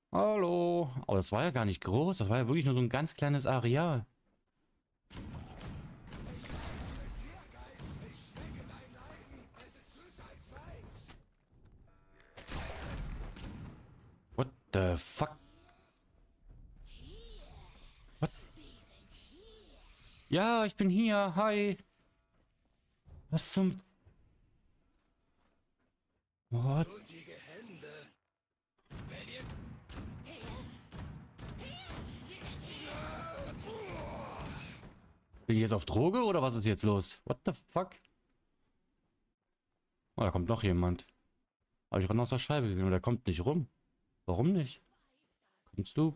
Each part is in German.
Hallo. Aber das war ja gar nicht groß. Das war ja wirklich nur so ein ganz kleines Areal. What the fuck? What? Ja, ich bin hier. Hi. Was zum... What? Blutige Hände. Bin ich jetzt auf Droge oder was ist jetzt los? What the fuck? Oh, da kommt noch jemand. Aber ich gerade aus der Scheibe gesehen und der kommt nicht rum. Warum nicht? Kommst du?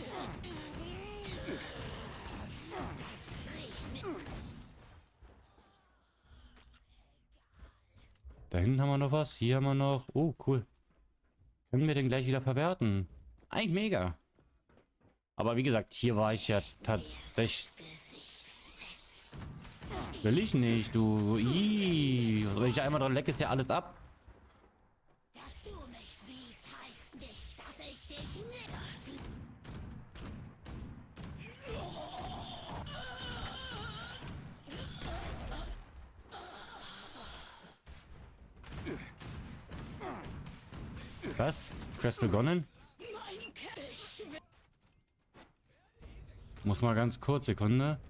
Da hinten haben wir noch was. Hier haben wir noch. Oh, cool. Können wir den gleich wieder verwerten? Eigentlich mega. Aber wie gesagt, hier war ich ja tatsächlich... Will ich nicht, du. Ih. Wenn ich einmal dran lecke, ist ja alles ab. Dass du mich siehst, heißt nicht, dass ich dich nicht. Was? Quest begonnen? Mein Kelch wird Muss mal ganz kurz, Sekunde.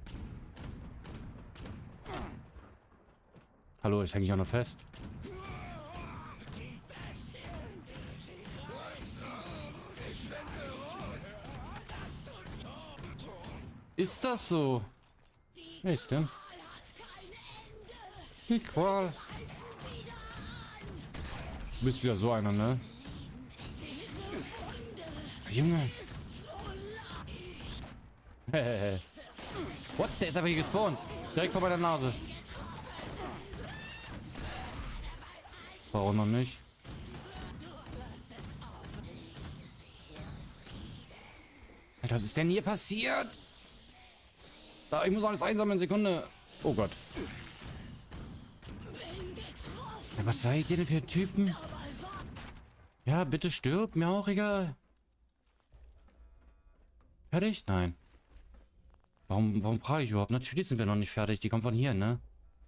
Hallo, ich hänge ich auch noch fest. Die Bestien. Sie reißen die Schwänze rot. Das tut weh. Ist das so? Wer ist denn? Qual hat kein Ende. Die Qual. Greif wieder an. Du bist wieder so einer, ne? Diese Wunde Junge. ist so leicht. Hehehe. What? Der ist einfach hier gespawnt. Direkt vor meiner Nase. Warum noch nicht? Alter, was ist denn hier passiert? Da, ich muss alles einsammeln, Sekunde. Oh Gott. Ja, was seid ihr denn für Typen? Ja, bitte stirb, mir auch egal. Fertig? Nein. Warum frage ich überhaupt? Natürlich sind wir noch nicht fertig. Die kommen von hier, ne?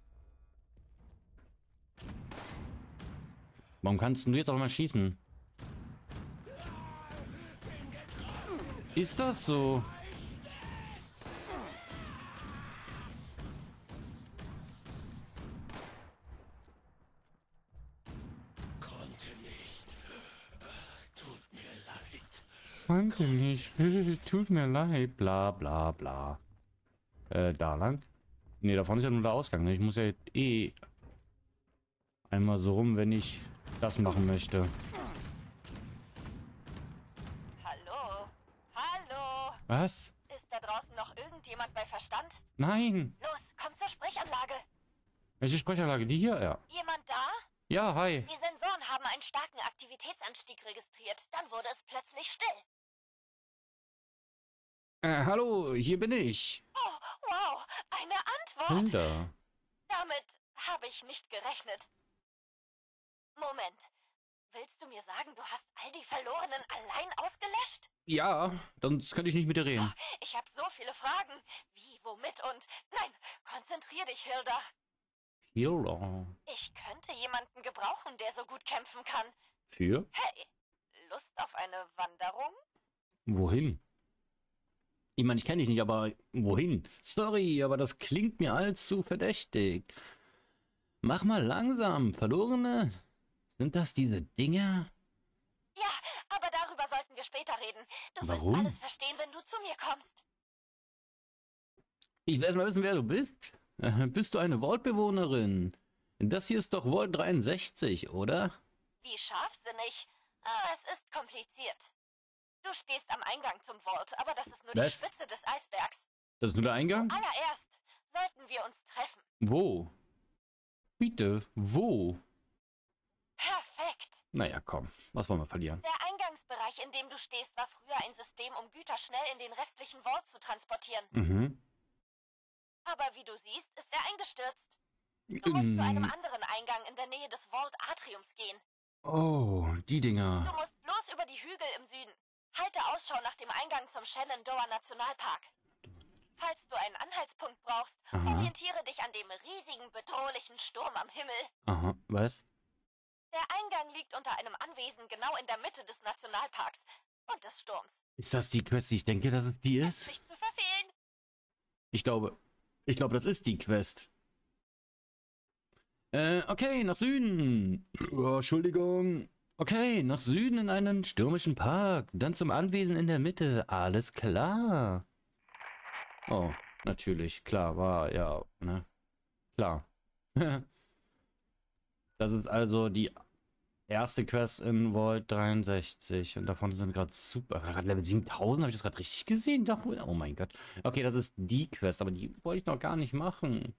Warum kannst du jetzt auch mal schießen? Ist das so? Konnte nicht. Tut mir leid. Konnte nicht. Tut mir leid. Bla bla bla. Da lang? Ne, davon ist ja nur der Ausgang. Ne? Ich muss ja eh einmal so rum, wenn ich das machen möchte. Hallo? Hallo? Was? Ist da draußen noch irgendjemand bei Verstand? Nein! Los, komm zur Sprechanlage. Welche Sprechanlage? Die hier? Ja. Jemand da? Ja, hi. Die Sensoren haben einen starken Aktivitätsanstieg registriert. Dann wurde es plötzlich still. Hallo, hier bin ich. Oh, wow, eine Antwort. Hilda. Damit habe ich nicht gerechnet. Moment, willst du mir sagen, du hast all die Verlorenen allein ausgelöscht? Ja, sonst könnte ich nicht mit dir reden. Ich habe so viele Fragen. Wie, womit und... Nein, konzentrier dich, Hilda. Hilda. Ich könnte jemanden gebrauchen, der so gut kämpfen kann. Für? Hey, Lust auf eine Wanderung? Wohin? Ich meine, ich kenne dich nicht, aber wohin? Sorry, aber das klingt mir allzu verdächtig. Mach mal langsam, Verlorene. Sind das diese Dinger? Ja, aber darüber sollten wir später reden. Du wirst Warum? alles verstehen, wenn du zu mir kommst. Ich will erst mal wissen, wer du bist. Bist du eine Vault-Bewohnerin? Das hier ist doch Vault 63, oder? Wie scharfsinnig. Ah, es ist kompliziert. Du stehst am Eingang zum Vault, aber das ist nur die Was? Spitze des Eisbergs. Das ist nur der Eingang? Allererst sollten wir uns treffen. Wo? Bitte, wo? Perfekt. Naja, komm, was wollen wir verlieren? Der Eingangsbereich, in dem du stehst, war früher ein System, um Güter schnell in den restlichen Vault zu transportieren. Mhm. Aber wie du siehst, ist er eingestürzt. Du musst zu einem anderen Eingang in der Nähe des Vault Atriums gehen. Oh, die Du Dinger. musst bloß über die Hügel im Süden. Halte Ausschau nach dem Eingang zum Shenandoah Nationalpark. Falls du einen Anhaltspunkt brauchst, orientiere dich an dem riesigen, bedrohlichen Sturm am Himmel. Aha, was? Der Eingang liegt unter einem Anwesen genau in der Mitte des Nationalparks und des Sturms. Ist das die Quest, die ich denke, dass es die ist? Nicht zu verfehlen. Ich glaube, das ist die Quest. Okay, nach Süden. Oh, Entschuldigung. Okay, nach Süden in einen stürmischen Park. Dann zum Anwesen in der Mitte. Alles klar. Oh, natürlich. Klar, war ja, ne? Klar. Das ist also die erste Quest in Vault 63. Und davon sind gerade super. Gerade Level 7000, habe ich das gerade richtig gesehen? Oh mein Gott. Okay, das ist die Quest, aber die wollte ich noch gar nicht machen.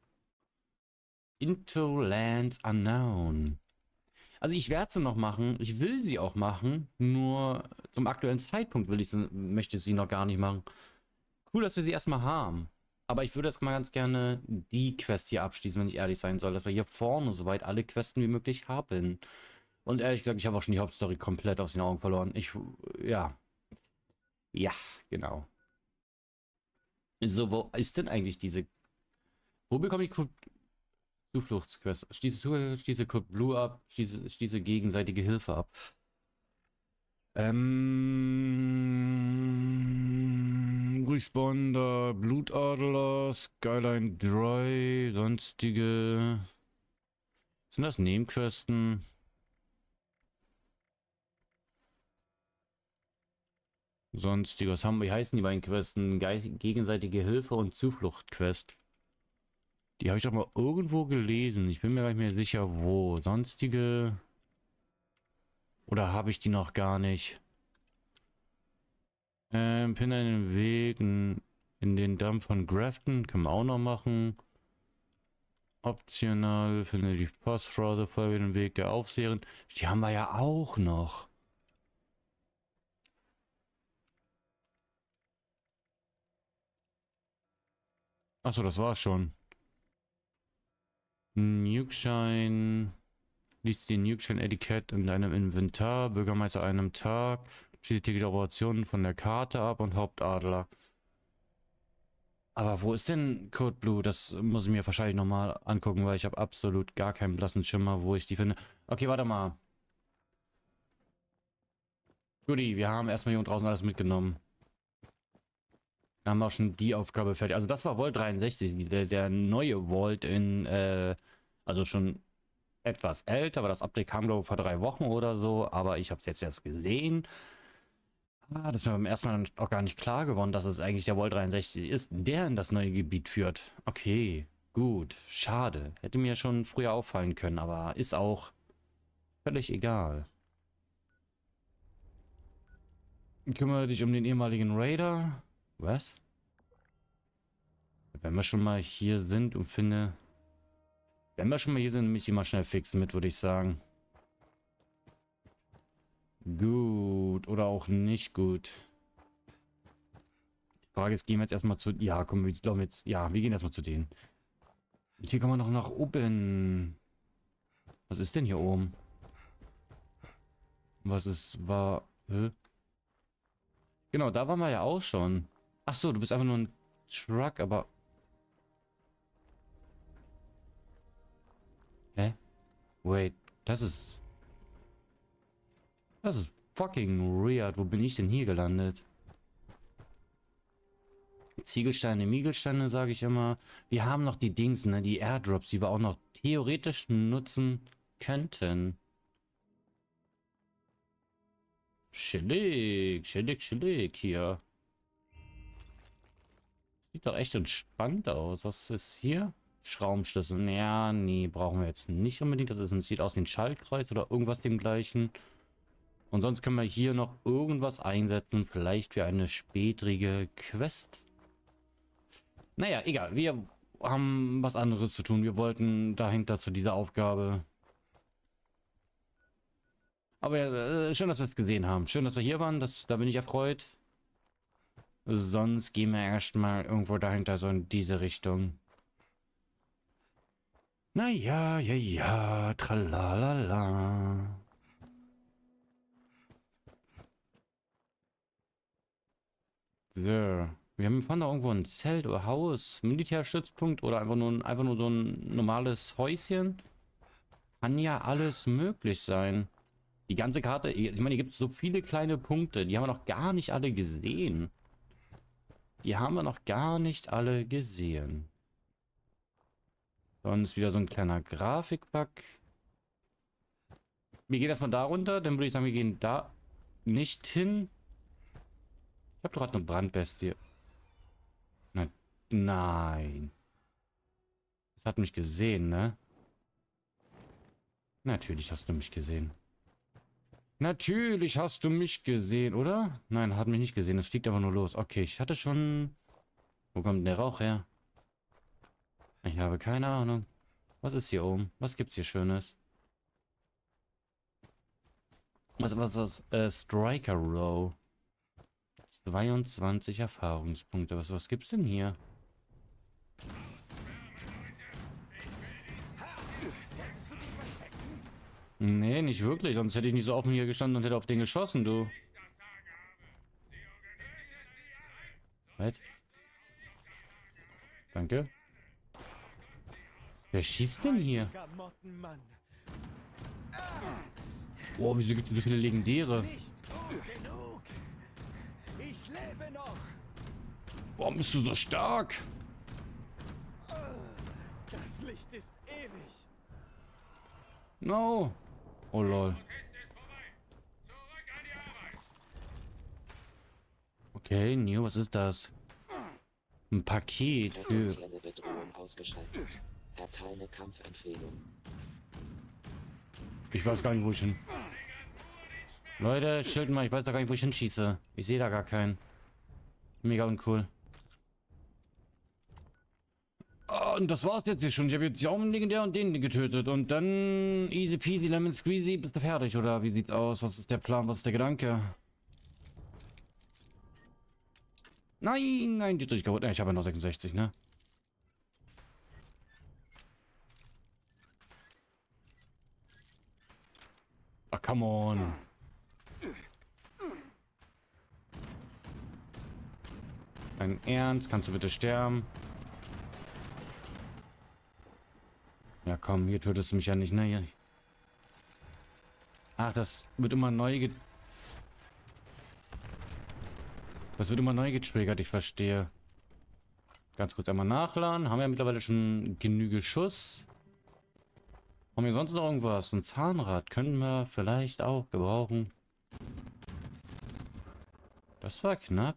Into Lands Unknown. Also ich werde sie noch machen. Ich will sie auch machen. Nur zum aktuellen Zeitpunkt möchte ich sie noch gar nicht machen. Cool, dass wir sie erstmal haben. Aber ich würde jetzt mal ganz gerne die Quest hier abschließen, wenn ich ehrlich sein soll. Dass wir hier vorne soweit alle Questen wie möglich haben. Und ehrlich gesagt, ich habe auch schon die Hauptstory komplett aus den Augen verloren. Ja. Ja, genau. So, wo ist denn eigentlich diese... Wo bekomme ich Zufluchtsquest? Schließe Code Blue ab. Schließe gegenseitige Hilfe ab. Responder, Blutadler, Skyline Dry, sonstige... Sind das Nebenquesten? Sonstige, was haben wir? Wie heißen die beiden Questen? Gegenseitige Hilfe und Zufluchtquest. Die habe ich doch mal irgendwo gelesen. Ich bin mir gar nicht mehr sicher, wo. Sonstige... Oder habe ich die noch gar nicht? Finde einen Weg in den Damm von Grafton. Können wir auch noch machen. Optional. Finde die Postbrowser. Folge den Weg der Aufseherin. Die haben wir ja auch noch. Achso, das war's schon. Nukeschein. Liest den Nukeschein-Etikett in deinem Inventar. Bürgermeister einem Tag. Schließt die Operationen von der Karte ab und Hauptadler. Aber wo ist denn Code Blue? Das muss ich mir wahrscheinlich nochmal angucken, weil ich habe absolut gar keinen blassen Schimmer, wo ich die finde. Okay, warte mal. Guti, wir haben erstmal hier und draußen alles mitgenommen. Wir haben auch schon die Aufgabe fertig. Also das war Vault 63, der neue Vault in, also schon etwas älter, aber das Update kam, glaube ich, vor 3 Wochen oder so. Aber ich habe es jetzt erst gesehen. Das ist mir beim ersten Mal auch gar nicht klar geworden, dass es eigentlich der Vault 63 ist, der in das neue Gebiet führt. Okay, gut, schade. Hätte mir schon früher auffallen können, aber ist auch völlig egal. Kümmere dich um den ehemaligen Raider. Was? Wenn wir schon mal hier sind und finde... Wenn wir schon mal hier sind, mich immer schnell fixen mit, würde ich sagen. Gut. Oder auch nicht gut. Die Frage ist, gehen wir jetzt erstmal zu... Ja, komm, wir glauben jetzt... Ja, wir gehen erstmal zu denen. Und hier kommen wir noch nach oben. Was ist denn hier oben? Was ist... War... Hä? Genau, da waren wir ja auch schon. Ach so, du bist einfach nur ein Truck, aber... Hä? Wait, das ist fucking weird. Wo bin ich denn hier gelandet? Ziegelsteine, Miegelsteine, sage ich immer. Wir haben noch die Dings, ne? Die Airdrops, die wir auch noch theoretisch nutzen könnten. Chillig, chillig, chillig hier. Sieht doch echt entspannt aus. Was ist hier? Schraubenschlüssel. Ja, nee, brauchen wir jetzt nicht unbedingt. Sieht aus wie ein Schaltkreis oder irgendwas dem gleichen. Und sonst können wir hier noch irgendwas einsetzen. Vielleicht für eine spätrige Quest. Naja, egal. Wir haben was anderes zu tun. Wir wollten dahinter zu dieser Aufgabe. Aber ja, schön, dass wir es gesehen haben. Schön, dass wir hier waren. Da bin ich erfreut. Sonst gehen wir erstmal irgendwo dahinter, so in diese Richtung. Naja, ja, tralalala. So. Wir haben vorne irgendwo ein Zelt oder Haus, Militärstützpunkt oder einfach nur so ein normales Häuschen. Kann ja alles möglich sein. Die ganze Karte, ich meine, hier gibt es so viele kleine Punkte, die haben wir noch gar nicht alle gesehen. Die haben wir noch gar nicht alle gesehen. Sonst wieder so ein kleiner Grafikbug. Wir gehen erstmal da runter, dann würde ich sagen, wir gehen da nicht hin. Ich habe doch gerade eine Brandbestie. Nein. Das hat mich gesehen, ne? Natürlich hast du mich gesehen. Natürlich hast du mich gesehen, oder? Nein, hat mich nicht gesehen. Es fliegt einfach nur los. Okay, ich hatte schon... Wo kommt denn der Rauch her? Ich habe keine Ahnung. Was ist hier oben? Was gibt's hier Schönes? Was? Striker Row. 22 Erfahrungspunkte. Was gibt's denn hier? Nee, nicht wirklich. Sonst hätte ich nicht so offen hier gestanden und hätte auf den geschossen, du. Was? Danke. Wer schießt denn hier? Oh, wieso gibt es so viele Legendäre? Ich lebe noch. Warum bist du so stark? Das Licht ist ewig. No. Oh lol. Okay, Neo, was ist das? Ein Paket für... Potenzielle Bedrohung ausgeschaltet. Erteile Kampfempfehlung. Ich weiß gar nicht, wo ich hin... Leute, chillt mal, ich weiß da gar nicht, wo ich hinschieße. Ich sehe da gar keinen. Mega uncool. Oh, und das war's jetzt hier schon. Ich habe jetzt ja auch einen Legendär und den getötet. Und dann easy peasy lemon squeezy, bist du fertig, oder wie sieht's aus? Was ist der Plan? Was ist der Gedanke? Nein, die ist kaputt. Ich habe ja noch 66, ne? Ach, come on. Dein Ernst? Kannst du bitte sterben? Ja, komm, hier tötest du mich ja nicht, ne? Ach, das wird immer neu Das wird immer neu getriggert, ich verstehe. Ganz kurz einmal nachladen. Haben wir ja mittlerweile schon genügend Schuss. Haben wir sonst noch irgendwas? Ein Zahnrad können wir vielleicht auch gebrauchen. Das war knapp.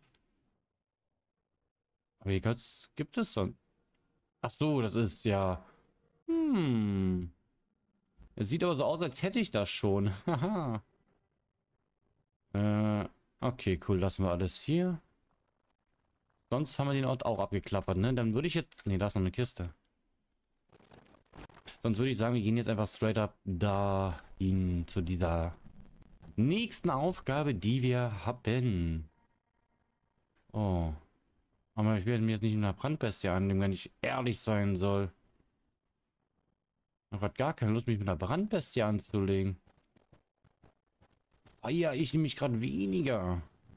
Aber hier gibt es so... Ach so, das ist ja... Es sieht aber so aus, als hätte ich das schon. Haha. Okay, cool. Lassen wir alles hier. Sonst haben wir den Ort auch abgeklappert, ne? Dann würde ich jetzt... Ne, da ist noch eine Kiste. Sonst würde ich sagen, wir gehen jetzt einfach straight up dahin zu dieser nächsten Aufgabe, die wir haben. Oh. Aber ich werde mir jetzt nicht in einer Brandbestie annehmen, wenn ich ehrlich sein soll. Ich habe gar keine Lust, mich mit einer Brandbestie anzulegen. Ah ja, ich nehme mich gerade weniger.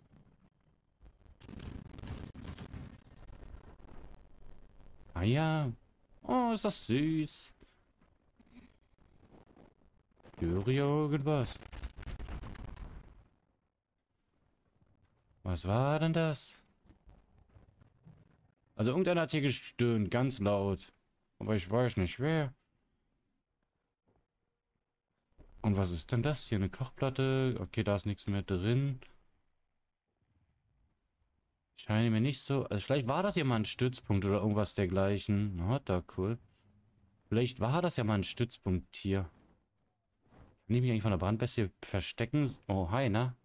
Ah ja. Oh, ist das süß. Höre ich irgendwas? Was war denn das? Also irgendeiner hat hier gestöhnt, ganz laut. Aber ich weiß nicht wer. Und was ist denn das hier? Eine Kochplatte? Okay, da ist nichts mehr drin. Scheint mir nicht so... Also vielleicht war das ja mal ein Stützpunkt oder irgendwas dergleichen. Na, da cool. Vielleicht war das ja mal ein Stützpunkt hier. Kann ich mich eigentlich von der Brandbestie verstecken? Oh, hi, ne?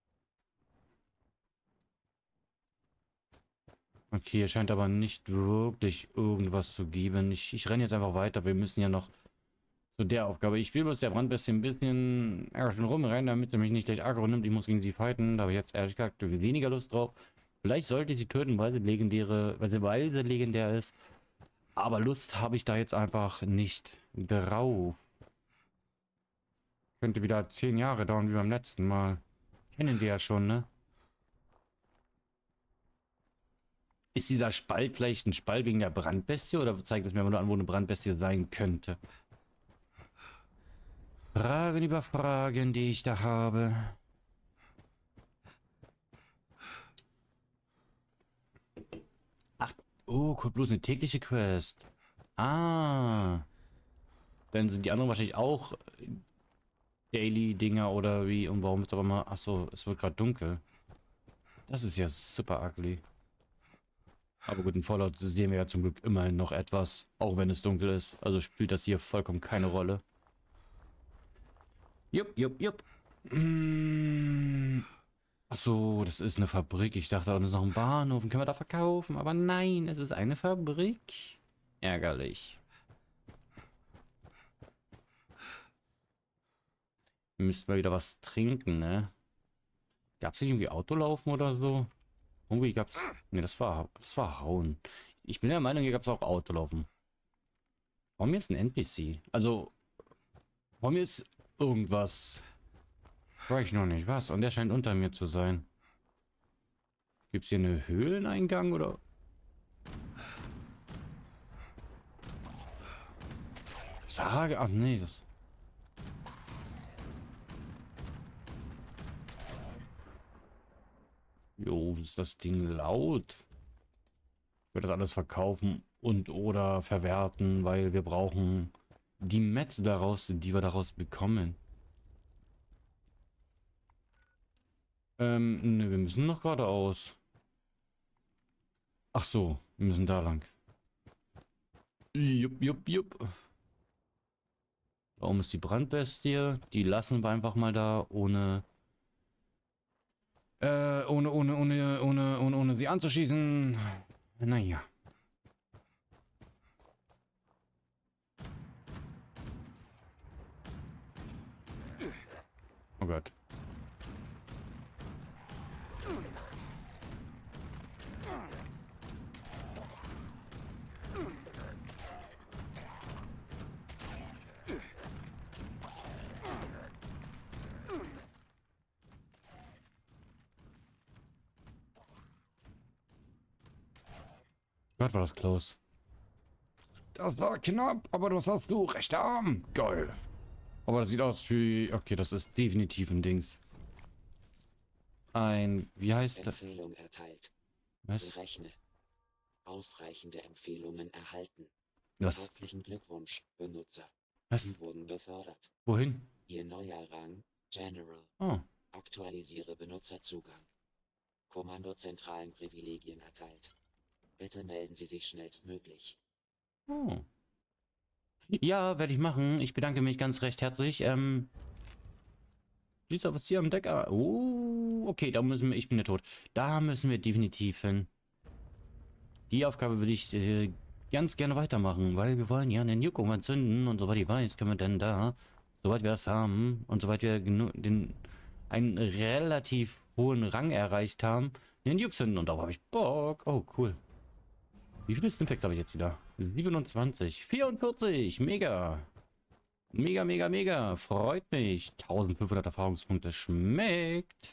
Okay, hier scheint aber nicht wirklich irgendwas zu geben. Ich renne jetzt einfach weiter. Wir müssen ja noch zu der Aufgabe. Ich spiele bloß der Brandbestie ein bisschen schon rumrennen, damit sie mich nicht gleich aggro nimmt. Ich muss gegen sie fighten. Da habe ich jetzt ehrlich gesagt weniger Lust drauf. Vielleicht sollte ich sie töten, weil sie legendär ist. Aber Lust habe ich da jetzt einfach nicht drauf. Könnte wieder 10 Jahre dauern wie beim letzten Mal. Kennen wir ja schon, ne? Ist dieser Spalt vielleicht ein Spalt wegen der Brandbestie oder zeigt es mir aber nur an, wo eine Brandbestie sein könnte? Fragen über Fragen, die ich da habe. Ach, oh, Code Blue ist eine tägliche Quest. Ah. Dann sind die anderen wahrscheinlich auch Daily-Dinger oder wie? Und warum ist aber mal... Achso, es wird gerade dunkel. Das ist ja super ugly. Aber gut, in Fallout sehen wir ja zum Glück immerhin noch etwas, auch wenn es dunkel ist. Also spielt das hier vollkommen keine Rolle. Jupp, jupp, jupp. Achso, das ist eine Fabrik. Ich dachte, das ist noch ein Bahnhof. Können wir da verkaufen? Aber nein, es ist eine Fabrik. Ärgerlich. Wir müssten mal wieder was trinken, ne? Gab es nicht irgendwie Autolaufen oder so? Irgendwie gab's. Ne, das war Hauen. Ich bin der Meinung, hier gab es auch Autolaufen. Warum ist ein NPC? Also, warum ist irgendwas? Weiß ich noch nicht. Was? Und der scheint unter mir zu sein. Gibt es hier eine Höhleneingang oder? Sage. Ach nee, das. Jo, ist das Ding laut? Ich würde das alles verkaufen und oder verwerten, weil wir brauchen die Mets daraus, die wir daraus bekommen. Ne, wir müssen noch geradeaus. Ach so, wir müssen da lang. Jupp, jupp, jupp. Warum ist die Brandbestie? Die lassen wir einfach mal da, ohne ohne sie anzuschießen. Naja. Oh Gott. Gott, war das close. Das war knapp, aber das hast du. Rechter Arm. Geil. Aber das sieht aus wie... Okay, das ist definitiv ein Dings. Wie heißt das? Empfehlung erteilt. Was? Berechne. Ausreichende Empfehlungen erhalten. Was? Herzlichen Glückwunsch, Benutzer. Was? Sie wurden befördert. Wohin? Ihr neuer Rang, General. Oh. Aktualisiere Benutzerzugang. Kommandozentralen Privilegien erteilt. Bitte melden Sie sich schnellstmöglich. Oh. Ja, werde ich machen. Ich bedanke mich ganz recht herzlich. Dieser was hier am Deck. Oh, okay, da müssen wir. Ich bin ja tot. Da müssen wir definitiv hin. Die Aufgabe würde ich ganz gerne weitermachen, weil wir wollen ja einen Nuke irgendwann zünden und soweit ich weiß, können wir denn da, soweit wir das haben und soweit wir einen relativ hohen Rang erreicht haben, den Nuke zünden und darauf habe ich Bock. Oh, cool. Wie viele Stimpacks habe ich jetzt wieder? 27, 44, mega. Mega, mega, mega. Freut mich. 1500 Erfahrungspunkte. Schmeckt.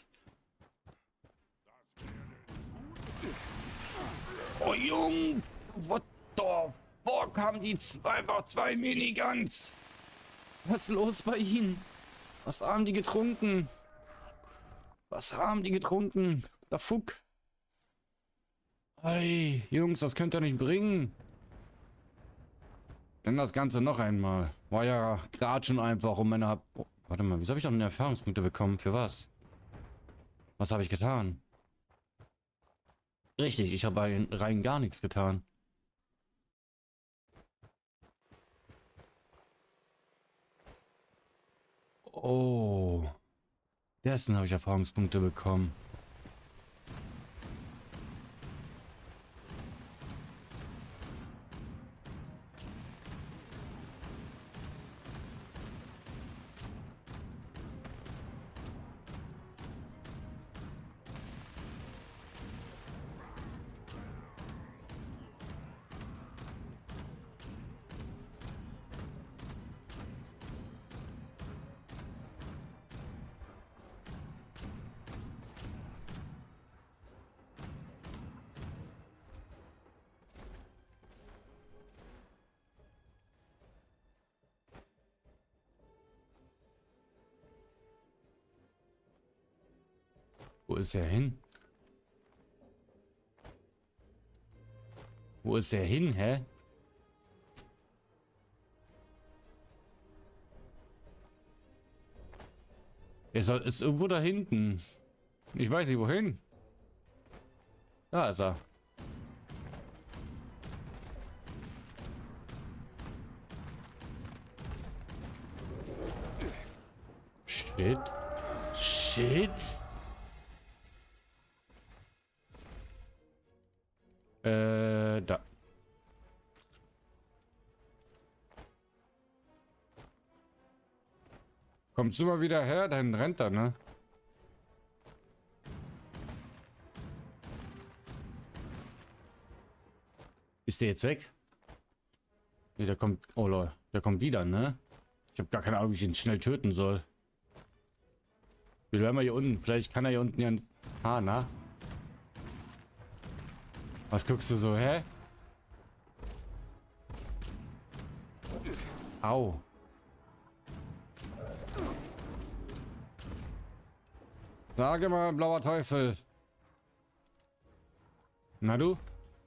Oh, Jungs. What the fuck? Haben die einfach zwei Miniguns? Was ist los bei ihnen? Was haben die getrunken? Was haben die getrunken? Der Fuck. Hey, Jungs, das könnt ihr nicht bringen. Denn das Ganze noch einmal. War ja gerade schon einfach um meine... Oh, warte mal, wieso habe ich noch eine Erfahrungspunkte bekommen? Für was? Was habe ich getan? Richtig, ich habe rein gar nichts getan. Oh. Dessen habe ich Erfahrungspunkte bekommen. Wo ist er hin? Wo ist er hin, hä? Ist irgendwo da hinten. Ich weiß nicht wohin. Da ist er. Shit. Shit. Da. Kommst du mal wieder her? Dann rennt er, ne? Ist der jetzt weg? Ne, der kommt... Oh lol, der kommt wieder, ne? Ich habe gar keine Ahnung, wie ich ihn schnell töten soll. Wir bleiben mal hier unten. Vielleicht kann er hier unten ja... Ah, na? Was guckst du so, hä? Au. Sage mal, blauer Teufel. Na du?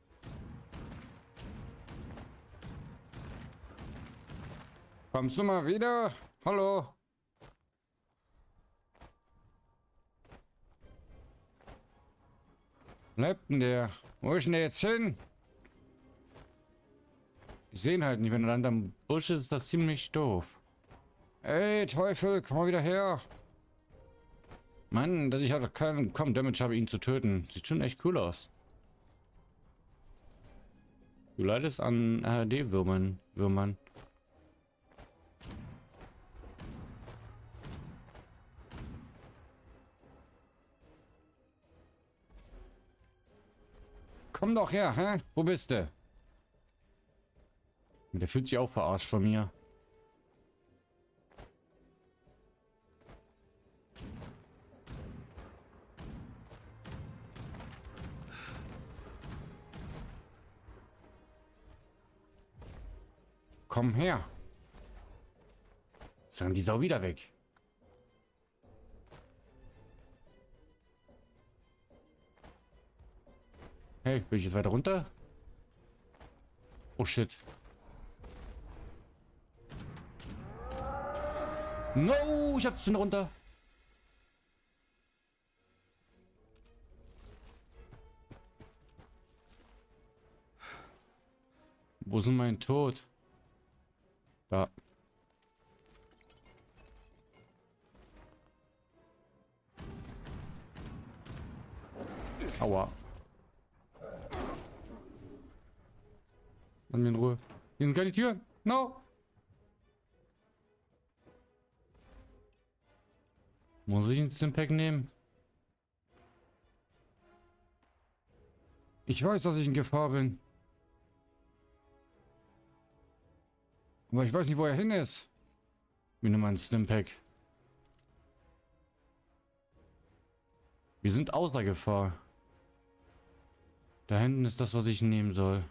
Kommst du mal wieder? Hallo? Bleibt denn der? Wo ist denn der jetzt hin? Ich sehe ihn halt nicht. Wenn er dann am Busch ist, ist das ziemlich doof. Ey, Teufel, komm mal wieder her. Mann, dass ich halt keinen Damage habe, ihn zu töten. Sieht schon echt cool aus. Du leidest an Würmern. Komm doch her, hä? Wo bist du? Der fühlt sich auch verarscht von mir. Komm her. Jetzt sind die Sau wieder weg. Hey, will ich jetzt weiter runter? Oh shit. No, ich hab's runter. Wo ist denn mein Tod? Da. Aua. Lass mich in Ruhe. Hier sind keine Türen. No. Muss ich ein Stimpack nehmen? Ich weiß, dass ich in Gefahr bin. Aber ich weiß nicht, wo er hin ist. Wir nehmen ein Stimpack. Wir sind außer Gefahr. Da hinten ist das, was ich nehmen soll.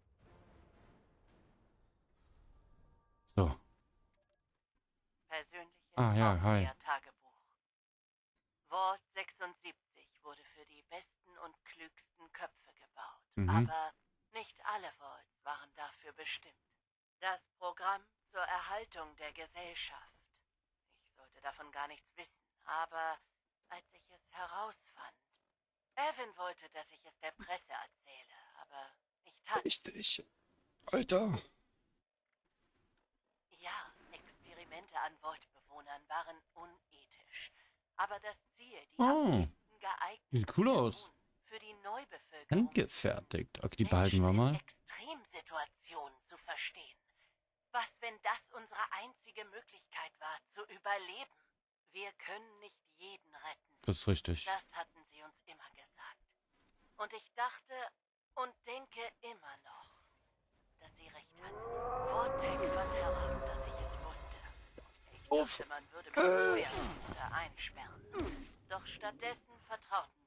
So. Persönliches Ja, hi. Tagebuch. Vault 76 wurde für die besten und klügsten Köpfe gebaut. Aber nicht alle Vaults waren dafür bestimmt. Das Programm zur Erhaltung der Gesellschaft. Ich sollte davon gar nichts wissen, aber als ich es herausfand... Evan wollte, dass ich es der Presse erzähle, aber ich tat... Richtig. Alter. Ja, Experimente an Vault-Bewohnern waren unethisch. Aber das Ziel, die Oh, am besten geeigneten sieht cool aus. Personen für die Neubevölkerung... Handgefertigt. Okay, die behalten wir Menschen mal. in Extremsituationen zu verstehen. Was, wenn das unsere einzige Möglichkeit war, zu überleben? Wir können nicht jeden retten. Das ist richtig. Das hatten sie uns immer gesagt. Und ich dachte und denke immer noch, dass sie recht hatten. Vortec vertraut, dass ich es wusste. Ich dachte, man würde mich feuern oder einsperren. Doch stattdessen vertrauten